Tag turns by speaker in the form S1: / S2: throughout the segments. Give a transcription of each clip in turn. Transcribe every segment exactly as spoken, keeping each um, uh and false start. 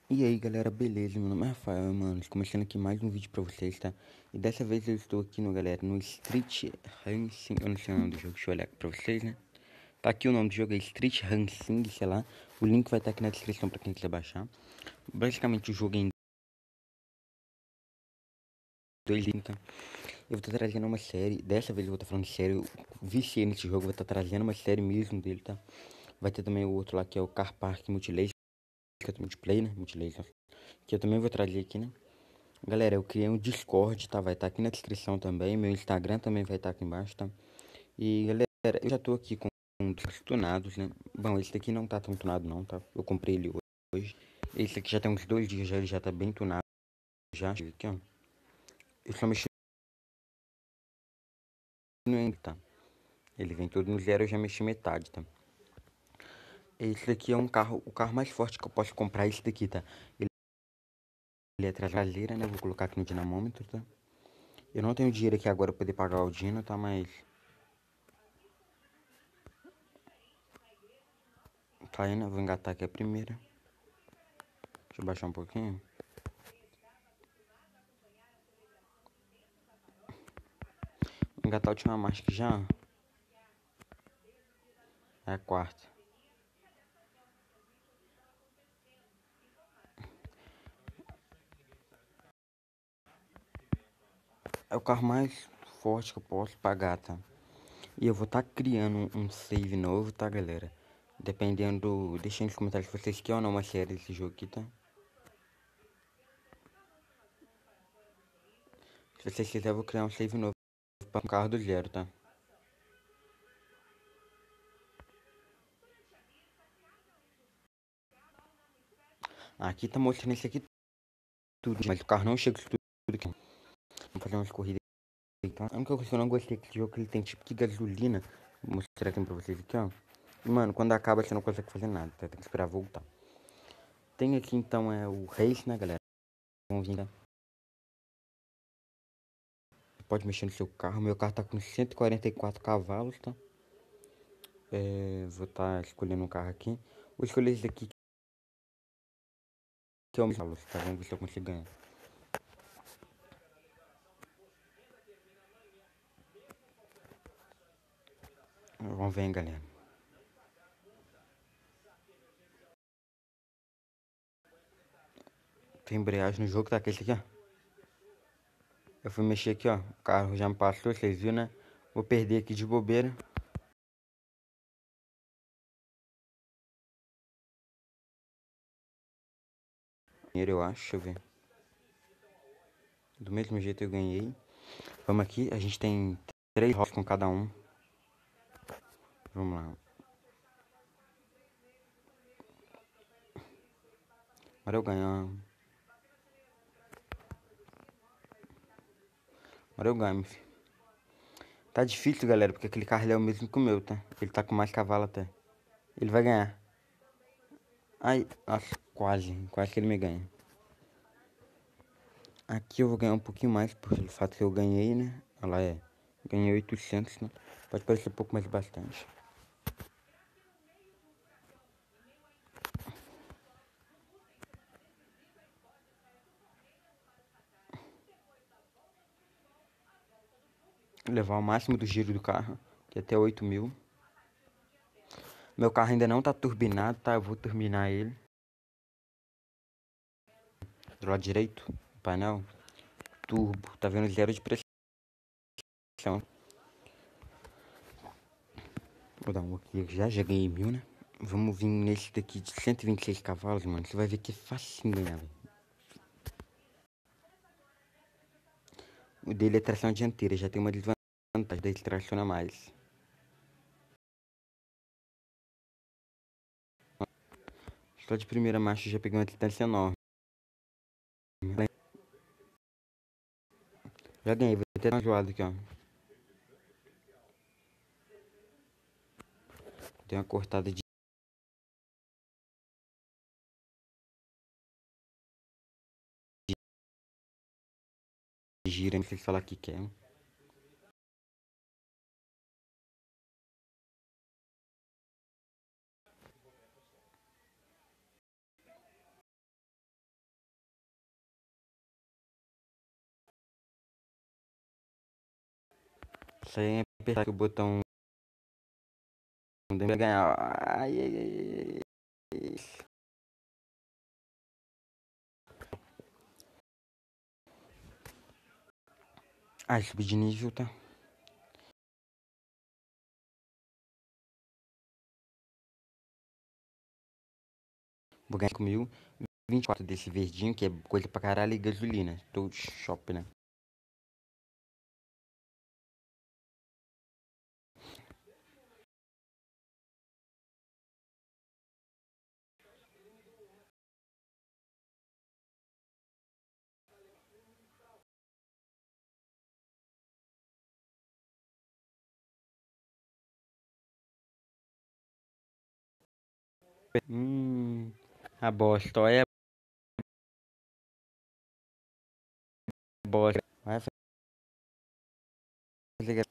S1: E aí galera, beleza? Meu nome é Rafael, mano, começando aqui mais um vídeo pra vocês, tá? E dessa vez eu estou aqui no, galera, no Street Racing, eu não sei o nome do jogo, deixa eu olhar aqui pra vocês, né? Tá aqui o nome do jogo, é Street Racing, sei lá. O link vai estar aqui na descrição pra quem quiser baixar. Basicamente o jogo é em dois links, tá? Eu vou estar trazendo uma série, dessa vez eu vou estar falando sério, eu viciei nesse jogo, vou estar trazendo uma série mesmo dele, tá? Vai ter também o outro lá que é o Car Park Multilaser, que é o multiplayer, né? Multilaser, que eu também vou trazer aqui, né? Galera, eu criei um Discord, tá? Vai estar aqui na descrição também. Meu Instagram também vai estar aqui embaixo, tá? E galera, eu já tô aqui com os tunados, né? Bom, esse daqui não tá tão tunado não, tá? Eu comprei ele hoje. Esse aqui já tem uns dois dias já, ele já tá bem tunado já. Aqui, ó. Eu só mexi no end, tá? Ele vem todo no zero, eu já mexi metade, tá? Esse daqui é um carro, o carro mais forte que eu posso comprar é esse daqui, tá? Ele, ele é traseira, né? Vou colocar aqui no dinamômetro, tá? Eu não tenho dinheiro aqui agora pra poder pagar o dino, tá? Mas tá indo, eu vou engatar aqui a primeira. Deixa eu baixar um pouquinho. Vou engatar a última marcha que já é a quarta. É o carro mais forte que eu posso pagar, tá? E eu vou estar tá criando um save novo, tá, galera? Dependendo, deixem nos comentários se vocês querem ou não uma série desse jogo aqui, tá? Se vocês quiserem, eu vou criar um save novo para um carro do zero, tá? Aqui tá mostrando esse aqui tudo, mas o carro não chega isso tudo aqui. Vamos fazer umas corridas aí, tá? A única coisa que eu não gostei desse jogo é que ele tem tipo de gasolina. Vou mostrar aqui pra vocês aqui, ó. E, mano, quando acaba você não consegue fazer nada, tá? Tem que esperar voltar. Tem aqui então é o Race, né, galera? Vamos vir, tá? Pode mexer no seu carro. Meu carro tá com cento e quarenta e quatro cavalos, tá? É, vou estar tá escolhendo um carro aqui. Vou escolher esse aqui que é o meu cavalos, tá? Vamos ver se eu consigo ganhar. Vamos ver, hein, galera. Tem embreagem no jogo, tá? Que esse aqui, ó. Eu fui mexer aqui, ó. O carro já me passou, vocês viram, né? Vou perder aqui de bobeira. Dinheiro, eu acho, deixa eu ver. Do mesmo jeito eu ganhei. Vamos aqui, a gente tem três rodas com cada um. Vamos lá. Agora eu ganho. Agora eu ganho, meu filho. Tá difícil, galera, porque aquele carro é o mesmo que o meu, tá? Ele tá com mais cavalo até. Ele vai ganhar. Ai, nossa, quase. Quase que ele me ganha. Aqui eu vou ganhar um pouquinho mais, pelo fato que eu ganhei, né? Olha lá, é. Ganhei oitocentos, né? Pode parecer pouco, mas bastante. Vou levar o máximo do giro do carro, que é até oito mil. Meu carro ainda não tá turbinado, tá? Eu vou turbinar ele. Do lado direito, painel. Turbo, tá vendo? Zero de pressão. Vou dar um aqui já, já ganhei mil, né? Vamos vir nesse daqui de cento e vinte e seis cavalos, mano. Você vai ver que é fácil ganhar, velho. O dele é tração dianteira, já tem uma desvantagem, daí ele traciona mais. Só de primeira marcha já peguei uma distância enorme. Já ganhei, vou até dar uma joada aqui, ó. Tem uma cortada de gira, não sei se falar o que que é. Isso aí é apertar aqui o botão de ganhar. Ai, ai, ai, ai. Ai, subi de nível, tá? Vou ganhar comigo vinte e quatro desse verdinho, que é coisa pra caralho, e gasolina. Tô shopping, né? Hum, a bosta, olha a bosta. Vai fazer.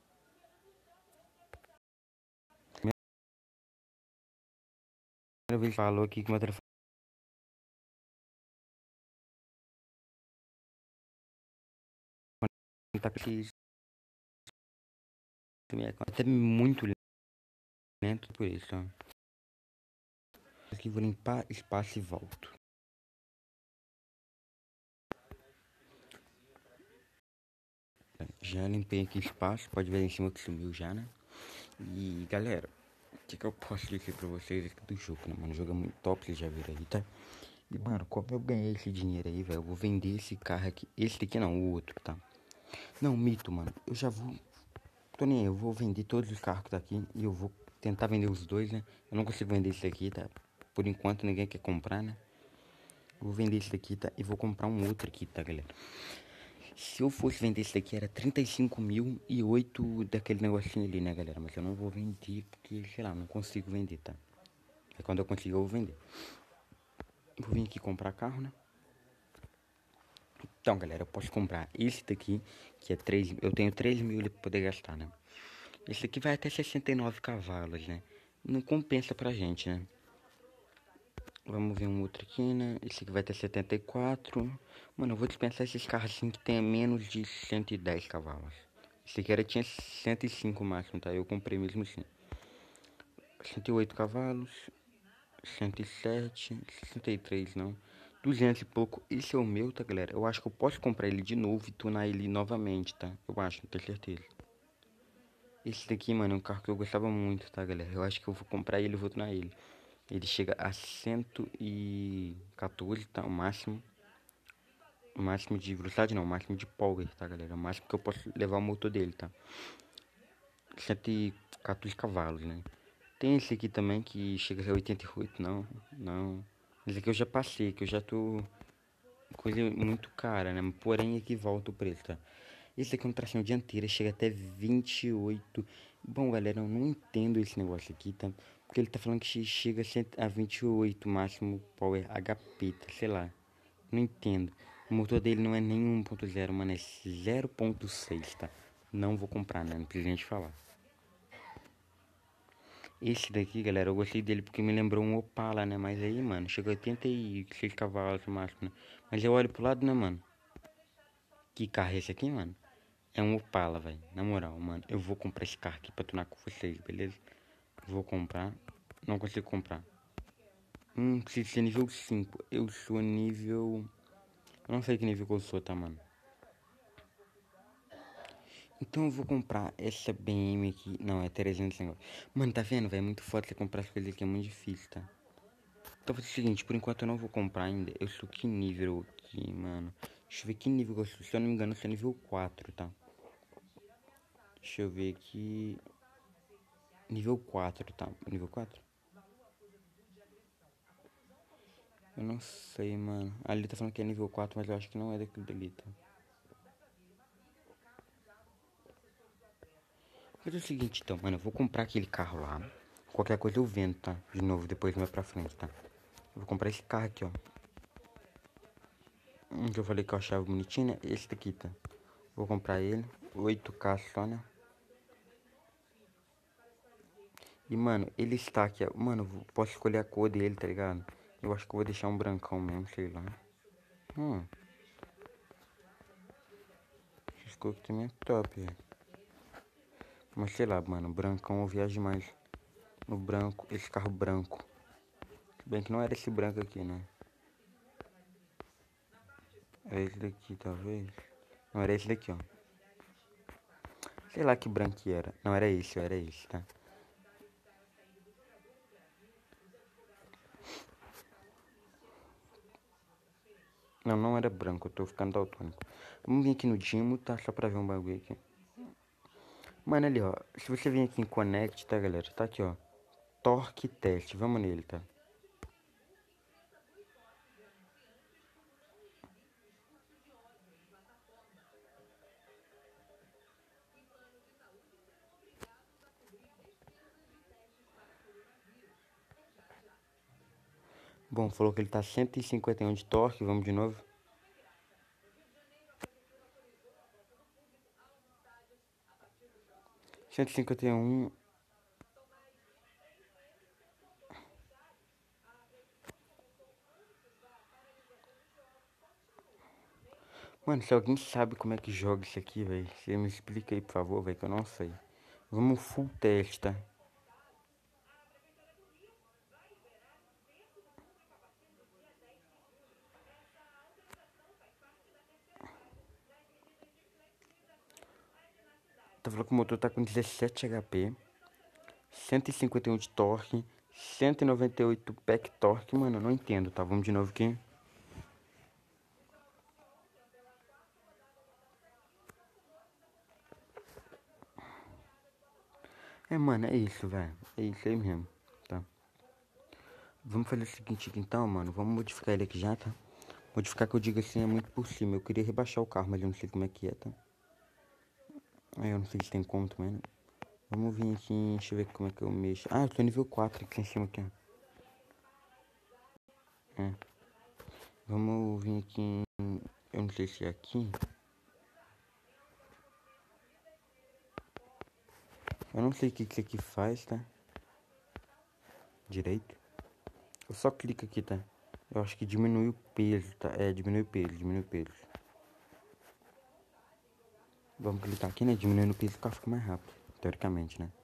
S1: Primeira vez que falou aqui que meu telefone tá aqui. Até muito lento por isso, ó. Aqui vou limpar espaço e volto. Já limpei aqui espaço, pode ver em cima que sumiu já, né? E galera, o que, que eu posso dizer pra vocês aqui do jogo, né, mano? O jogo é muito top, vocês já viram aí, tá? E mano, como eu ganhei esse dinheiro aí, velho, eu vou vender esse carro aqui. Esse daqui não, o outro, tá? Não, mito, mano. Eu já vou. Tô nem aí, eu vou vender todos os carros que tá aqui e eu vou tentar vender os dois, né? Eu não consigo vender esse daqui, tá? Por enquanto ninguém quer comprar, né? Vou vender esse daqui, tá? E vou comprar um outro aqui, tá, galera? Se eu fosse vender esse daqui, era trinta e cinco mil e oito daquele negocinho ali, né, galera? Mas eu não vou vender porque, sei lá, não consigo vender, tá? É quando eu conseguir, eu vou vender. Vou vir aqui comprar carro, né? Então, galera, eu posso comprar esse daqui, que é três. Eu tenho três mil ali pra poder gastar, né? Esse aqui vai até sessenta e nove cavalos, né? Não compensa pra gente, né? Vamos ver um outro aqui, né? Esse aqui vai ter setenta e quatro. Mano, eu vou dispensar esses carros assim que tenha menos de cento e dez cavalos. Esse aqui era, tinha cento e cinco máximo, tá? Eu comprei mesmo assim. cento e oito cavalos. cento e sete. sessenta e três, não. duzentos e pouco. Esse é o meu, tá, galera? Eu acho que eu posso comprar ele de novo e tunar ele novamente, tá? Eu acho, não tenho certeza. Esse daqui, mano, é um carro que eu gostava muito, tá, galera? Eu acho que eu vou comprar ele e vou tunar ele. Ele chega a cento e quatorze, tá? O máximo. O máximo de velocidade não, o máximo de power, tá, galera? O máximo que eu posso levar o motor dele, tá? cento e quatorze cavalos, né? Tem esse aqui também que chega a oitenta e oito, não, não. Esse aqui eu já passei, que eu já tô... Coisa muito cara, né? Porém aqui volta o preço, tá? Esse aqui é um tração dianteira, chega até vinte e oito. Bom, galera, eu não entendo esse negócio aqui, tá? Porque ele tá falando que chega a vinte e oito máximo power H P, tá? Sei lá. Não entendo. O motor dele não é nem um ponto zero, mano, é zero ponto seis, tá? Não vou comprar, né? Não precisa gente falar. Esse daqui, galera, eu gostei dele porque me lembrou um Opala, né? Mas aí, mano, chegou a oitenta e seis cavalos no máximo, né? Mas eu olho pro lado, né, mano? Que carro é esse aqui, mano? É um Opala, velho. Na moral, mano, eu vou comprar esse carro aqui pra tunar com vocês, beleza? Vou comprar. Não consigo comprar. Hum, preciso ser nível cinco. Eu sou nível... Eu não sei que nível que eu sou, tá, mano? Então eu vou comprar essa B M aqui. Não, é trezentos negócio. Mano, tá vendo, velho? É muito foda você comprar as coisas aqui, é muito difícil, tá? Então vou fazer o seguinte, por enquanto eu não vou comprar ainda. Eu sou que nível aqui, mano? Deixa eu ver que nível eu sou. Se eu não me engano, eu sou nível quatro, tá? Deixa eu ver aqui. Nível quatro, tá? Nível quatro? Eu não sei, mano. Ali tá falando que é nível quatro, mas eu acho que não é daquilo dali, tá? Vou fazer o seguinte, então, mano. Eu vou comprar aquele carro lá. Qualquer coisa eu vendo, tá? De novo, depois mais pra frente, tá? Eu vou comprar esse carro aqui, ó. Um que eu falei que eu achava bonitinho, né? Esse daqui, tá? Vou comprar ele. oito K só, né? E, mano, ele está aqui, ó. Mano, eu posso escolher a cor dele, tá ligado? Eu acho que eu vou deixar um brancão mesmo, sei lá. Hum. Esse cor aqui também é top, velho. Mas sei lá, mano, brancão eu viajo mais no branco, esse carro branco. Bem que não era esse branco aqui, né? Era esse daqui, talvez. Não, era esse daqui, ó. Sei lá que branco que era. Não, era esse, era esse, tá? Não, não era branco, eu tô ficando daltônico. Vamos vir aqui no Dimo, tá? Só pra ver um bagulho aqui. Mano, ali, ó. Se você vir aqui em Connect, tá, galera? Tá aqui, ó. Torque Test. Vamos nele, tá? Bom, falou que ele tá cento e cinquenta e um de torque. Vamos de novo. cento e cinquenta e um. Mano, se alguém sabe como é que joga isso aqui, velho, você me explica aí, por favor, velho, que eu não sei. Vamos full teste, tá? Tá falando que o motor tá com dezessete H P, cento e cinquenta e um de torque, cento e noventa e oito back torque. Mano, eu não entendo, tá? Vamos de novo aqui. É, mano, é isso, velho. É isso aí mesmo, tá? Vamos fazer o seguinte aqui então, mano. Vamos modificar ele aqui já, tá? Modificar que eu digo assim é muito por cima. Eu queria rebaixar o carro, mas eu não sei como é que é, tá? Aí eu não sei se tem como também, né? Vamos vir aqui, deixa eu ver como é que eu mexo. Ah, eu tô nível quatro aqui em cima aqui, ó. É. Vamos vir aqui em... Eu não sei se é aqui. Eu não sei o que que isso aqui faz, tá? Direito. Eu só clico aqui, tá? Eu acho que diminui o peso, tá? É, diminui o peso, diminui o peso. Vamos clicar aqui, né? Diminuindo o peso, o carro fica mais rápido. Teoricamente, né?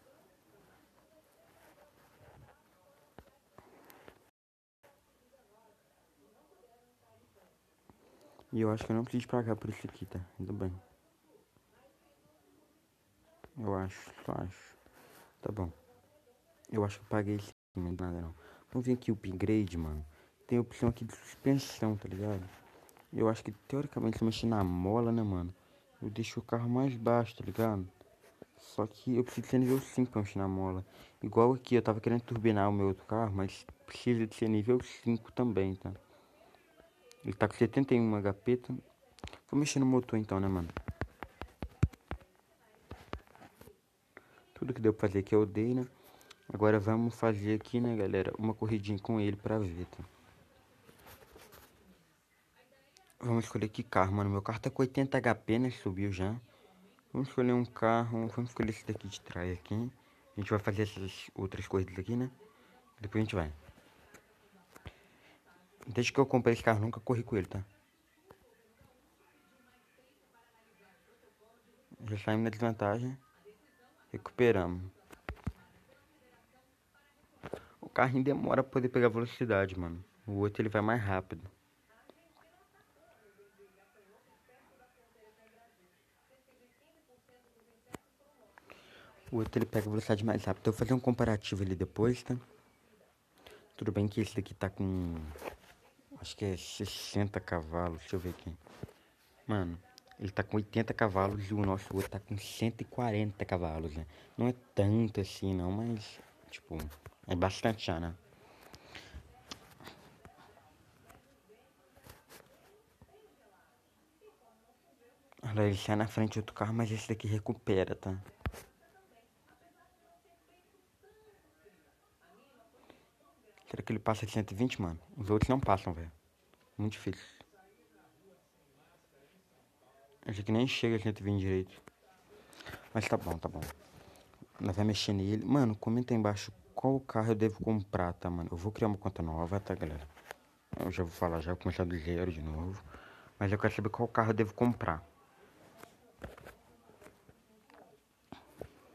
S1: E eu acho que eu não preciso pagar por isso aqui, tá? Tudo bem. Eu acho, só acho. Tá bom. Eu acho que eu paguei esse aqui, mas nada não. Vamos ver aqui o upgrade, mano. Tem a opção aqui de suspensão, tá ligado? Eu acho que teoricamente se eu mexer na mola, né, mano? Eu deixo o carro mais baixo, tá ligado? Só que eu preciso ser nível cinco pra mexer na mola. Igual aqui, eu tava querendo turbinar o meu outro carro, mas precisa de ser nível cinco também, tá? Ele tá com setenta e um H P, tá? Vou mexer no motor então, né, mano? Tudo que deu pra fazer aqui eu dei, né? Agora vamos fazer aqui, né, galera, uma corridinha com ele pra ver, tá? Vamos escolher que carro, mano. Meu carro tá com oitenta H P, né? Subiu já. Vamos escolher um carro. Vamos escolher esse daqui de trás aqui. A gente vai fazer essas outras corridas aqui, né? Depois a gente vai. Desde que eu comprei esse carro, nunca corri com ele, tá? Já saímos na desvantagem. Recuperamos. O carrinho demora pra poder pegar velocidade, mano. O outro ele vai mais rápido. O outro ele pega velocidade mais rápido. Eu vou fazer um comparativo ali depois, tá? Tudo bem que esse daqui tá com... Acho que é sessenta cavalos. Deixa eu ver aqui. Mano, ele tá com oitenta cavalos e o nosso outro tá com cento e quarenta cavalos, né? Não é tanto assim, não, mas... Tipo, é bastante já, né? Olha, ele sai na frente de outro carro, mas esse daqui recupera, tá? Será que ele passa de cento e vinte, mano? Os outros não passam, velho. Muito difícil. Esse aqui nem chega a cento e vinte direito. Mas tá bom, tá bom. Nós vamos mexer nele. Mano, comenta aí embaixo qual carro eu devo comprar, tá, mano? Eu vou criar uma conta nova, tá, galera? Eu já vou falar, já vou começar do zero de novo. Mas eu quero saber qual carro eu devo comprar.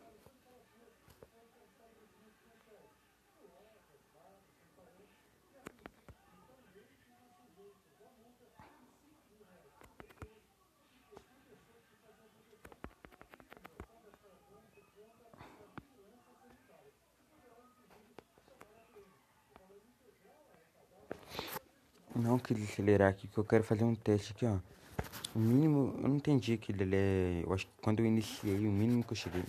S1: Não queria acelerar aqui, que eu quero fazer um teste aqui, ó. O mínimo, eu não entendi aquilo ali. É, eu acho que quando eu iniciei, o mínimo que eu cheguei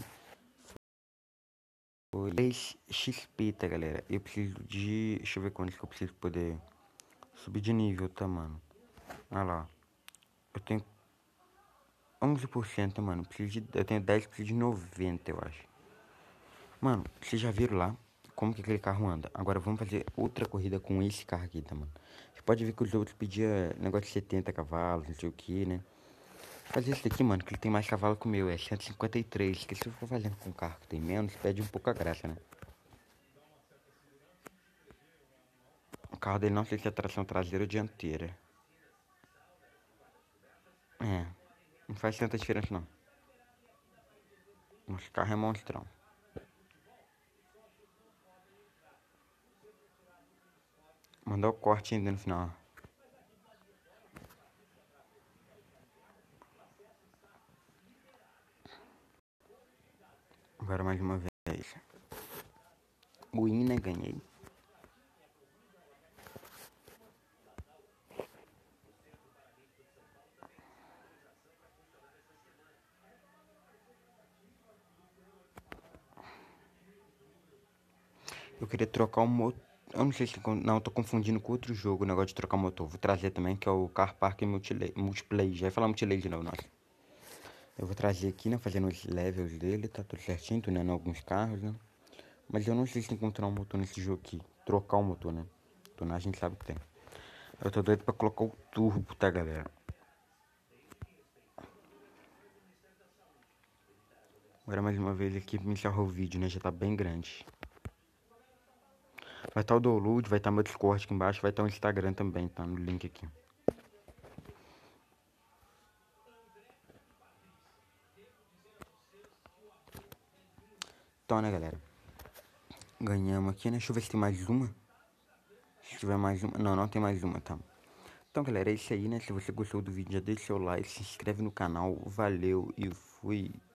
S1: foi dez X P, tá, galera? Eu preciso de... Deixa eu ver quanto que eu preciso poder subir de nível, tá, mano? Olha lá. Eu tenho onze por cento, mano. Preciso de, eu tenho dez, preciso de noventa, eu acho. Mano, vocês já viram lá como que aquele carro anda? Agora vamos fazer outra corrida com esse carro aqui, tá, mano? Você pode ver que os outros pediam negócio de setenta cavalos, não sei o que, né? Fazer esse daqui, mano, que ele tem mais cavalo que o meu, é cento e cinquenta e três. Que se eu for fazendo com um carro que tem menos, perde um pouco a graça, né? O carro dele não sei se é tração traseira ou dianteira. É, não faz tanta diferença não. Nosso carro é monstrão. Mandou o corte ainda no final. Agora mais uma vez. Win, né? Ganhei. Eu queria trocar o motor. Eu não sei se... Não, eu tô confundindo com outro jogo o negócio de trocar o motor. Vou trazer também, que é o Car Park Multiplayer. Já ia falar Multiplayer de novo, nossa. Eu vou trazer aqui, né? Fazendo os levels dele. Tá tudo certinho, tunando alguns carros, né? Mas eu não sei se encontrar um motor nesse jogo aqui. Trocar o motor, né? Tunar a gente sabe que tem. Eu tô doido pra colocar o turbo, tá, galera? Agora mais uma vez aqui pra me encerrar o vídeo, né? Já tá bem grande. Vai estar o download, vai estar meu Discord aqui embaixo, vai estar o Instagram também, tá? No link aqui. Então, né, galera? Ganhamos aqui, né? Deixa eu ver se tem mais uma. Se tiver mais uma... Não, não tem mais uma, tá? Então, galera, é isso aí, né? Se você gostou do vídeo, já deixa seu like, se inscreve no canal. Valeu e fui!